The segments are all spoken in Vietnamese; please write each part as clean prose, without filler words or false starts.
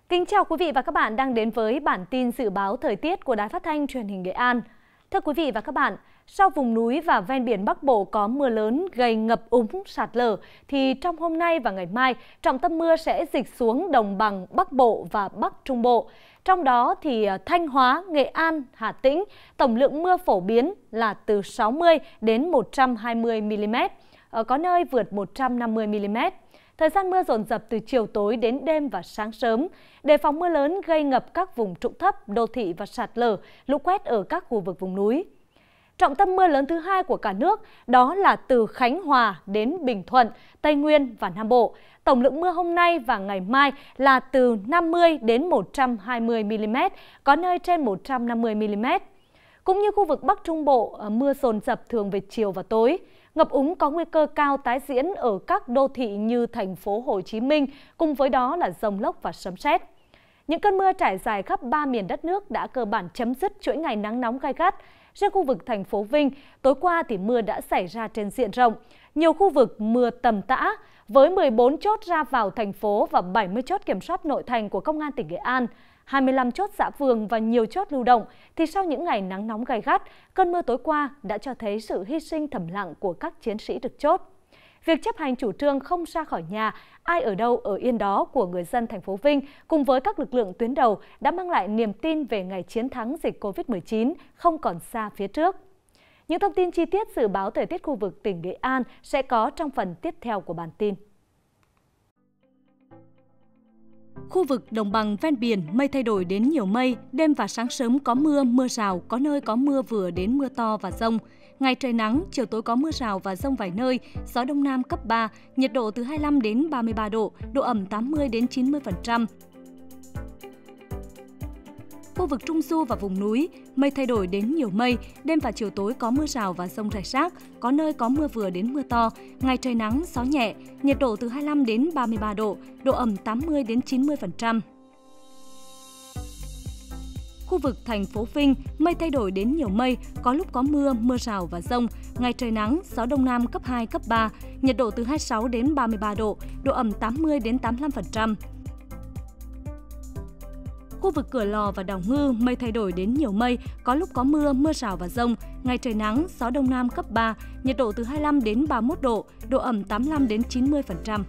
Kính chào quý vị và các bạn đang đến với bản tin dự báo thời tiết của Đài Phát thanh Truyền hình Nghệ An. Thưa quý vị và các bạn, sau vùng núi và ven biển Bắc Bộ có mưa lớn gây ngập úng sạt lở, thì trong hôm nay và ngày mai, trọng tâm mưa sẽ dịch xuống đồng bằng Bắc Bộ và Bắc Trung Bộ. Trong đó thì Thanh Hóa, Nghệ An, Hà Tĩnh, tổng lượng mưa phổ biến là từ 60 đến 120 mm, có nơi vượt 150 mm. Thời gian mưa dồn dập từ chiều tối đến đêm và sáng sớm, đề phòng mưa lớn gây ngập các vùng trũng thấp, đô thị và sạt lở, lũ quét ở các khu vực vùng núi. Trọng tâm mưa lớn thứ hai của cả nước đó là từ Khánh Hòa đến Bình Thuận, Tây Nguyên và Nam Bộ. Tổng lượng mưa hôm nay và ngày mai là từ 50 đến 120 mm, có nơi trên 150 mm. Cũng như khu vực Bắc Trung Bộ, mưa dồn dập thường về chiều và tối. Ngập úng có nguy cơ cao tái diễn ở các đô thị như thành phố Hồ Chí Minh, cùng với đó là dông lốc và sấm sét. Những cơn mưa trải dài khắp 3 miền đất nước đã cơ bản chấm dứt chuỗi ngày nắng nóng gay gắt. Riêng khu vực thành phố Vinh, tối qua thì mưa đã xảy ra trên diện rộng. Nhiều khu vực mưa tầm tã, với 14 chốt ra vào thành phố và 70 chốt kiểm soát nội thành của Công an tỉnh Nghệ An, 25 chốt xã phường và nhiều chốt lưu động, thì sau những ngày nắng nóng gay gắt, cơn mưa tối qua đã cho thấy sự hy sinh thầm lặng của các chiến sĩ trực chốt. Việc chấp hành chủ trương không ra khỏi nhà, ai ở đâu ở yên đó của người dân thành phố Vinh cùng với các lực lượng tuyến đầu đã mang lại niềm tin về ngày chiến thắng dịch Covid-19 không còn xa phía trước. Những thông tin chi tiết dự báo thời tiết khu vực tỉnh Nghệ An sẽ có trong phần tiếp theo của bản tin. Khu vực đồng bằng ven biển, mây thay đổi đến nhiều mây, đêm và sáng sớm có mưa, mưa rào, có nơi có mưa vừa đến mưa to và dông. Ngày trời nắng, chiều tối có mưa rào và dông vài nơi, gió đông nam cấp 3, nhiệt độ từ 25 đến 33 độ, độ ẩm 80 đến 90%. Khu vực Trung Du và vùng núi, mây thay đổi đến nhiều mây, đêm và chiều tối có mưa rào và dông rải rác, có nơi có mưa vừa đến mưa to, ngày trời nắng, gió nhẹ, nhiệt độ từ 25 đến 33 độ, độ ẩm 80 đến 90%. Khu vực thành phố Vinh, mây thay đổi đến nhiều mây, có lúc có mưa, mưa rào và dông, ngày trời nắng, gió đông nam cấp 2, cấp 3, nhiệt độ từ 26 đến 33 độ, độ ẩm 80 đến 85%. Khu vực Cửa Lò và Đảo Ngư, mây thay đổi đến nhiều mây, có lúc có mưa, mưa rào và dông, ngày trời nắng, gió đông nam cấp 3, nhiệt độ từ 25 đến 31 độ, độ ẩm 85 đến 90%.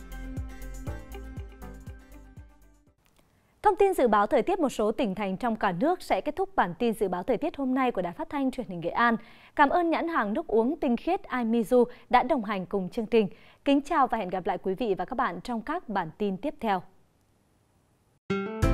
Thông tin dự báo thời tiết một số tỉnh thành trong cả nước sẽ kết thúc bản tin dự báo thời tiết hôm nay của Đài Phát thanh Truyền hình Nghệ An. Cảm ơn nhãn hàng nước uống tinh khiết iMizu đã đồng hành cùng chương trình. Kính chào và hẹn gặp lại quý vị và các bạn trong các bản tin tiếp theo.